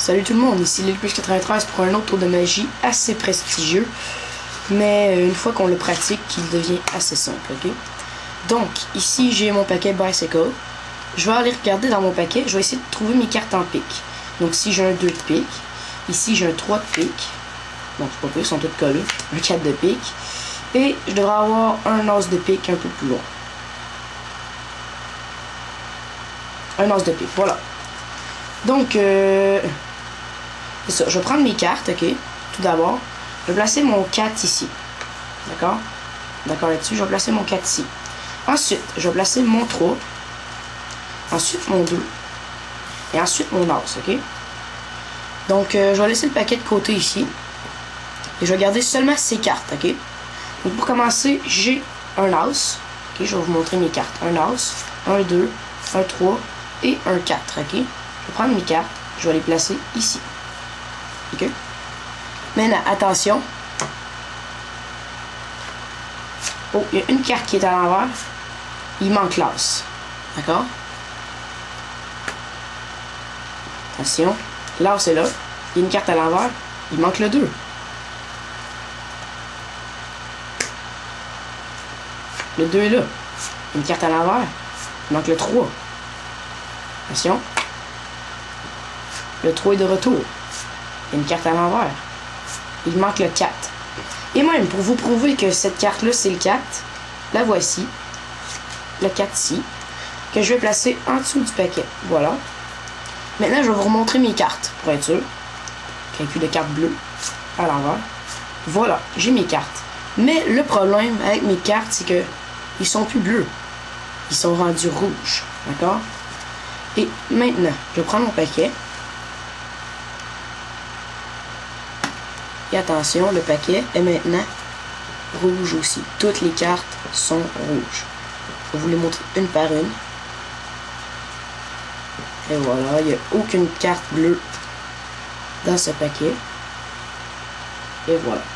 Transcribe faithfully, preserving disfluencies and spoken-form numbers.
Salut tout le monde, ici Lil Plus quatre-vingt-treize pour un autre tour de magie assez prestigieux, mais une fois qu'on le pratique, il devient assez simple, ok? Donc, ici j'ai mon paquet Bicycle. Je vais aller regarder dans mon paquet, je vais essayer de trouver mes cartes en pique. Donc ici j'ai un deux de pique, ici j'ai un trois de pique, donc c'est pas plus, ils sont tous collés, un quatre de pique, et je devrais avoir un as de pique un peu plus loin. Un as de pique, voilà. Donc, euh, c'est ça. Je vais prendre mes cartes, ok? Tout d'abord, je vais placer mon quatre ici. D'accord? D'accord là-dessus, je vais placer mon quatre ici. Ensuite, je vais placer mon trois. Ensuite, mon deux. Et ensuite, mon as, ok? Donc, euh, je vais laisser le paquet de côté ici. Et je vais garder seulement ces cartes, ok? Donc, pour commencer, j'ai un as. Ok, je vais vous montrer mes cartes. Un as, un deux, un trois et un quatre, ok? Je vais prendre mes cartes, je vais les placer ici. Ok? Maintenant, attention. Oh, il y a une carte qui est à l'envers. Il manque l'as. D'accord? Attention. L'as est là. Il y a une carte à l'envers. Il manque le deux. Le deux est là. Il y a une carte à l'envers. Il manque le trois. Attention. Le trois est de retour. Il y a une carte à l'envers. Il manque le quatre. Et même, pour vous prouver que cette carte-là, c'est le quatre, la voici. Le quatre ici. Que je vais placer en dessous du paquet. Voilà. Maintenant, je vais vous remontrer mes cartes, pour être sûr. Calcul de cartes bleues à l'envers. Voilà, j'ai mes cartes. Mais le problème avec mes cartes, c'est que ils sont plus bleus. Ils sont rendus rouges. D'accord? Et maintenant, je vais prendre mon paquet. Et attention, le paquet est maintenant rouge aussi. Toutes les cartes sont rouges. Je vais vous les montrer une par une. Et voilà, il n'y a aucune carte bleue dans ce paquet. Et voilà.